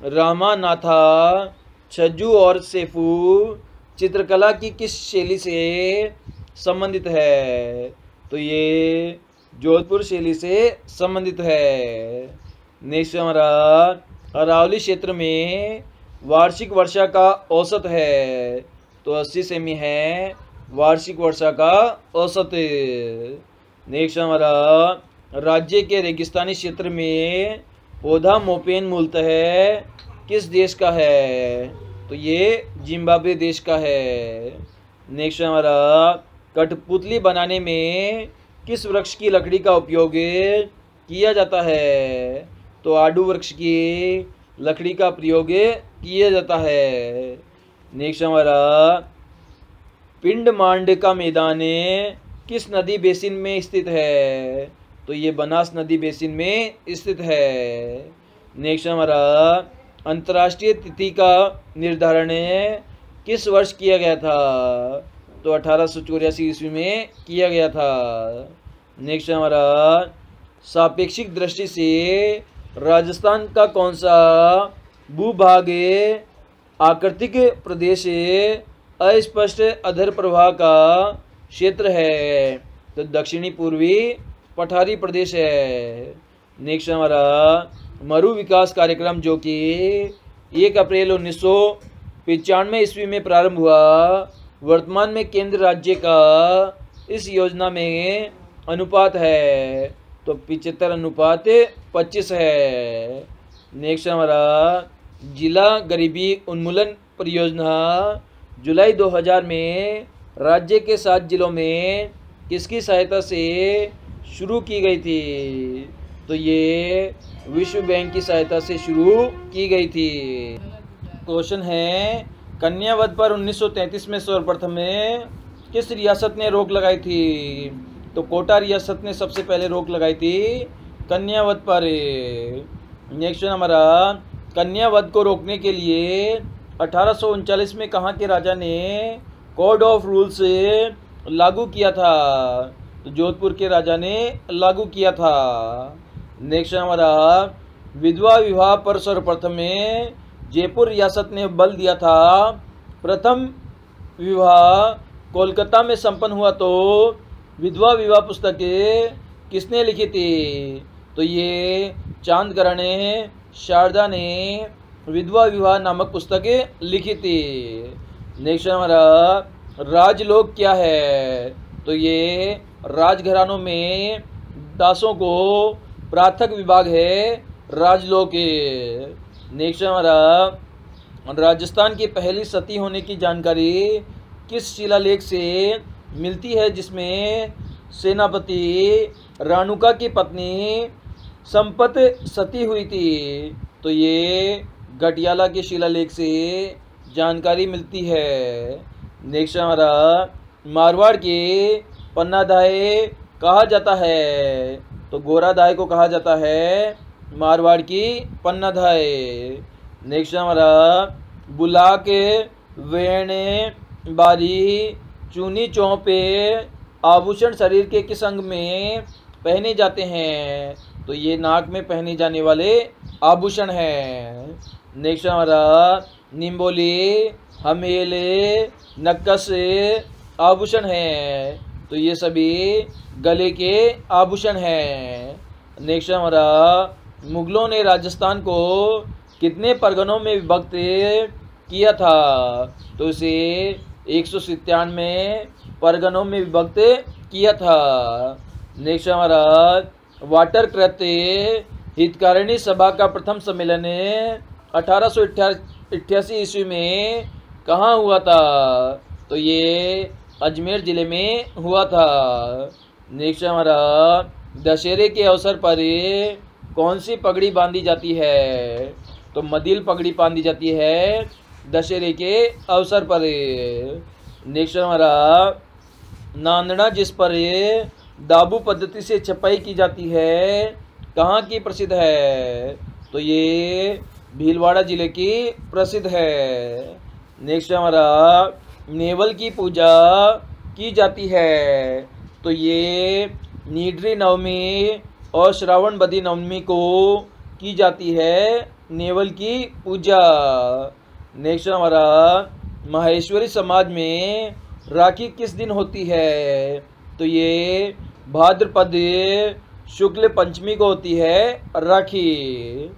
रामानाथा, छज्जू और सेफू चित्रकला की किस शैली से संबंधित है? तो ये जोधपुर शैली से संबंधित है। नेक्स्ट हमारा अरावली क्षेत्र में वार्षिक वर्षा का औसत है, तो 80 सेमी है वार्षिक वर्षा का औसत। नेक्स्ट हमारा राज्य के रेगिस्तानी क्षेत्र में पौधा मोपेन मूलतः किस देश का है? तो ये जिम्बाब्वे देश का है। नेक्स्ट हमारा कठपुतली बनाने में किस वृक्ष की लकड़ी का उपयोग किया जाता है? तो आड़ू वृक्ष की लकड़ी का प्रयोग किया जाता है। नेक्स्ट हमारा पिंड मांड का मैदान किस नदी बेसिन में स्थित है? तो ये बनास नदी बेसिन में स्थित है। नेक्स्ट हमारा अंतर्राष्ट्रीय तिथि का निर्धारण किस वर्ष किया गया था? तो 1884 ईस्वी में किया गया था। नेक्स्ट हमारा सापेक्षिक दृष्टि से राजस्थान का कौन सा भूभाग आकृतिक प्रदेश अस्पष्ट अधर प्रवाह का क्षेत्र है? तो दक्षिणी पूर्वी पठारी प्रदेश है। नेक्स्ट हमारा मरु विकास कार्यक्रम जो कि 1 अप्रैल 1995 ईस्वी में प्रारंभ हुआ, वर्तमान में केंद्र राज्य का इस योजना में अनुपात है? तो 75:25 है। नेक्स्ट हमारा जिला गरीबी उन्मूलन परियोजना जुलाई 2000 में राज्य के 7 जिलों में किसकी सहायता से शुरू की गई थी? तो ये विश्व बैंक की सहायता से शुरू की गई थी। क्वेश्चन है कन्यावध पर 1933 में सर्वप्रथम किस रियासत ने रोक लगाई थी? तो कोटा रियासत ने सबसे पहले रोक लगाई थी कन्यावध पर। नेक्स्ट हमारा कन्यावध को रोकने के लिए 1839 में कहाँ के राजा ने कोड ऑफ रूल्स लागू किया था? तो जोधपुर के राजा ने लागू किया था। नेक्स्ट हमारा विधवा विवाह पर सर्वप्रथम जयपुर रियासत ने बल दिया था। प्रथम विवाह कोलकाता में संपन्न हुआ, तो विधवा विवाह पुस्तक किसने लिखी थी? तो ये चांदकरण शारदा ने विधवा विवाह नामक पुस्तक लिखी थी। नेक्स्ट हमारा राजलोक क्या है? तो ये राजघरानों में दासों को प्राथक विभाग है राजलोक। नेक्स्ट हमारा राजस्थान की पहली सती होने की जानकारी किस शिलालेख से मिलती है, जिसमें सेनापति रानुका की पत्नी संपत सती हुई थी? तो ये गटियाला के शिलालेख से जानकारी मिलती है। नेक्स्ट हमारा मारवाड़ के पन्नाधाय कहा जाता है? तो गोराधाय को कहा जाता है मारवाड़ की पन्नाधाय। नेक्स्ट हमारा बुलाक, वेण, बारी, चूनी, चौपे आभूषण शरीर के किस अंग में पहने जाते हैं? तो ये नाक में पहने जाने वाले आभूषण हैं। नेक्स्ट हमारा निम्बोली, हमेले, नक्कस आभूषण हैं, तो ये सभी गले के आभूषण हैं। नेक्स्ट हमारा मुगलों ने राजस्थान को कितने परगनों में विभक्त किया था? तो इसे 197 परगनों में विभक्त किया था। नेक्स्ट हमारा वाटर कृत्य हितकारिणी सभा का प्रथम सम्मेलन 1888 ईस्वी में कहाँ हुआ था? तो ये अजमेर ज़िले में हुआ था। नेक्स्ट हमारा दशहरे के अवसर पर कौन सी पगड़ी बांधी जाती है? तो मदिल पगड़ी बांधी जाती है दशहरे के अवसर पर। नेक्स्ट हमारा नांदना जिस पर दाबू पद्धति से छपाई की जाती है कहाँ की प्रसिद्ध है? तो ये भीलवाड़ा जिले की प्रसिद्ध है। नेक्स्ट हमारा नेवल की पूजा की जाती है, तो ये नीडरी नवमी और श्रावण बदी नवमी को की जाती है नेवल की पूजा। नेक्स्ट हमारा, माहेश्वरी समाज में राखी किस दिन होती है? तो ये भाद्रपद शुक्ल पंचमी को होती है राखी।